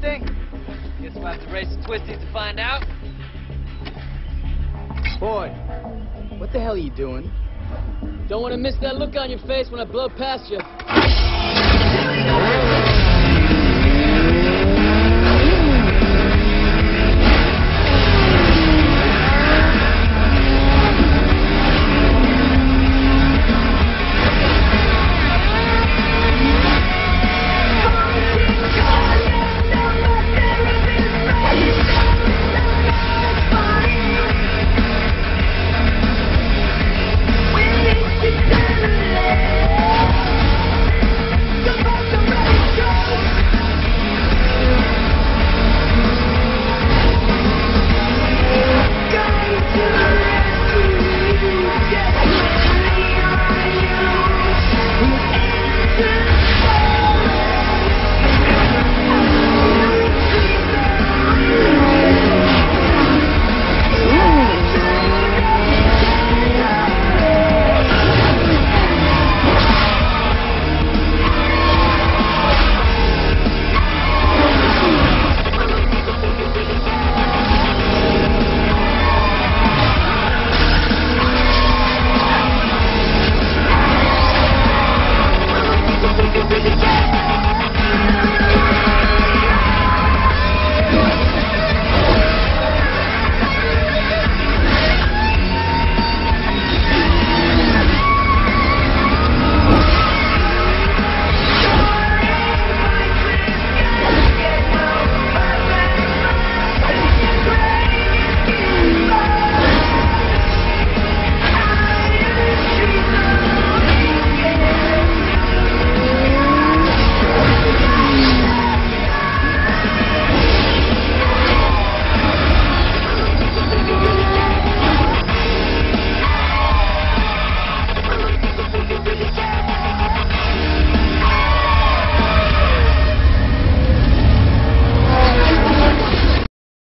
anything? Guess we'll have to race the Twisties to find out. Boy, what the hell are you doing? Don't want to miss that look on your face when I blow past you.